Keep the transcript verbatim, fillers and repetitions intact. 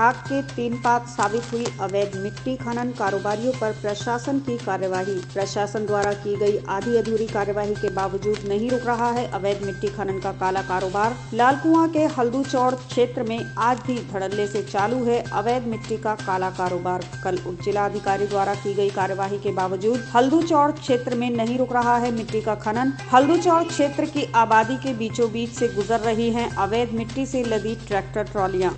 विभाग के तीन पात साबित हुई अवैध मिट्टी खनन कारोबारियों पर प्रशासन की कार्यवाही। प्रशासन द्वारा की गई आधी अधूरी कार्यवाही के बावजूद नहीं रुक रहा है अवैध मिट्टी खनन का काला कारोबार। लालकुआं के हल्दूचौड़ क्षेत्र में आज भी धड़ल्ले से चालू है अवैध मिट्टी का काला कारोबार। कल उप जिला अधिकारी द्वारा की गई कार्यवाही के बावजूद हल्दूचौड़ क्षेत्र में नहीं रुक रहा है मिट्टी का खनन। हल्दूचौड़ क्षेत्र की आबादी के बीचों बीच से गुजर रही हैं अवैध मिट्टी से लदी ट्रैक्टर ट्रॉलियां।